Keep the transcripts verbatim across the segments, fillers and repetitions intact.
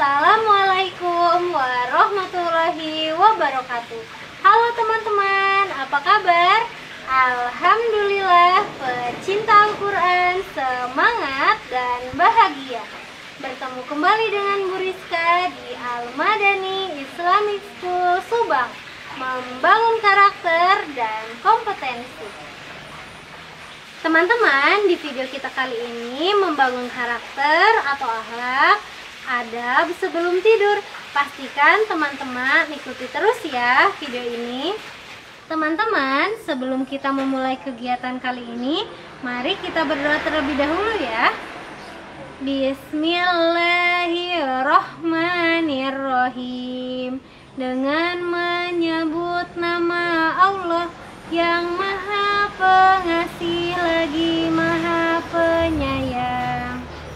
Assalamualaikum warahmatullahi wabarakatuh. Halo teman-teman, apa kabar? Alhamdulillah, pecinta Al-Quran semangat dan bahagia. Bertemu kembali dengan Bu Rizka di Al-Madani Islamic School Subang, membangun karakter dan kompetensi. Teman-teman, di video kita kali ini membangun karakter atau akhlak adab sebelum tidur. Pastikan teman-teman ikuti terus ya video ini. Teman-teman, sebelum kita memulai kegiatan kali ini, mari kita berdoa terlebih dahulu ya. Bismillahirrohmanirrohim. Dengan menyebut nama Allah yang Maha Pengasih lagi Maha Penyayang.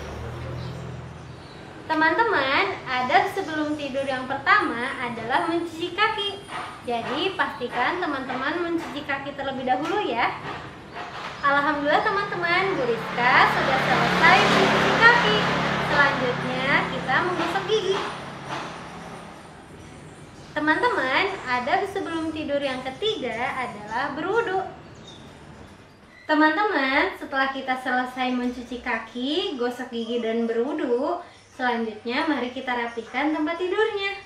Teman-teman, adab sebelum tidur yang pertama adalah mencuci kaki. Jadi pastikan teman-teman mencuci kaki terlebih dahulu ya. Alhamdulillah teman-teman, Bu Rizka sudah selesai mencuci kaki. Selanjutnya kita menggosok gigi. Teman-teman, adab sebelum tidur yang ketiga adalah berwudu. Teman-teman, setelah kita selesai mencuci kaki, gosok gigi dan berwudu, selanjutnya mari kita rapikan tempat tidurnya.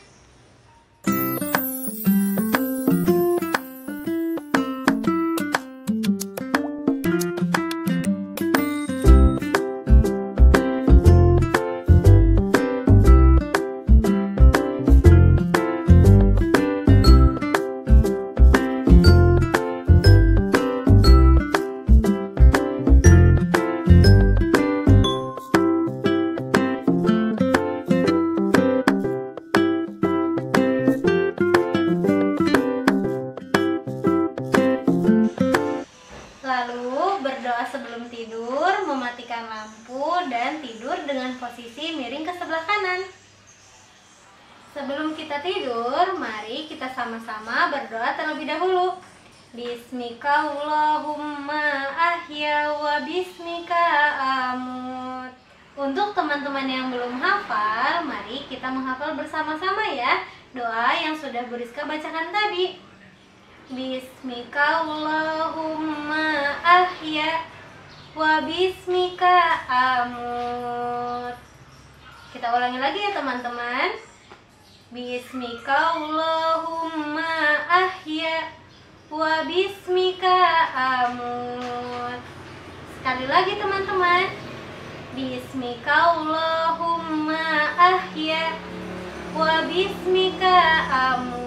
Lalu berdoa sebelum tidur, mematikan lampu dan tidur dengan posisi miring ke sebelah kanan. Sebelum kita tidur, mari kita sama-sama berdoa terlebih dahulu. Bismika Allahumma ahya wa bismika amut. Untuk teman-teman yang belum hafal, mari kita menghafal bersama-sama ya doa yang sudah Bu Rizka bacakan tadi. Bismika Allahumma ahya wa bismika amut. Kita ulangi lagi ya teman-teman. Bismika Allahumma ahya wa bismika amut. Sekali lagi teman-teman. Bismika Allahumma ahya wa bismika amut.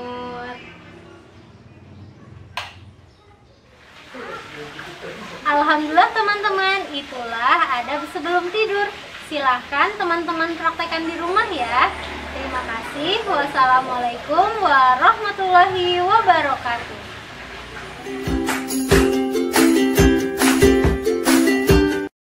Alhamdulillah teman-teman, itulah adab sebelum tidur. Silahkan teman-teman praktekkan di rumah ya. Terima kasih. Wassalamualaikum warahmatullahi wabarakatuh.